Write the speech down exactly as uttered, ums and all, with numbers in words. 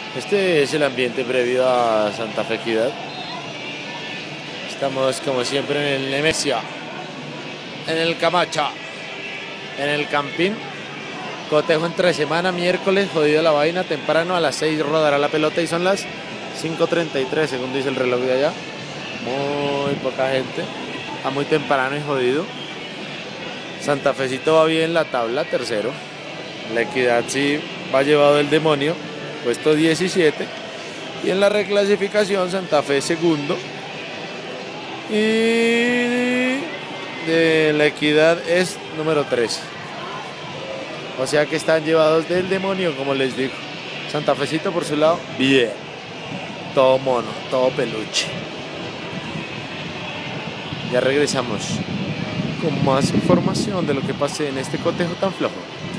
Este es el ambiente previo a Santa Fe Equidad. Estamos como siempre en el Nemesia, en el Camacha, en el Campín. Cotejo entre semana, miércoles, jodido la vaina, temprano a las seis rodará la pelota y son las cinco treinta y tres según dice el reloj de allá. Muy poca gente, está muy temprano y jodido. Santa Fecito va bien la tabla, tercero. La Equidad sí va llevado el demonio, puesto diecisiete. Y en la reclasificación Santa Fe segundo. Y de la Equidad es número tres. O sea que están llevados del demonio, como les digo. Santa Fecito por su lado, bien. Todo mono, todo peluche. Ya regresamos con más información de lo que pase en este cotejo tan flojo.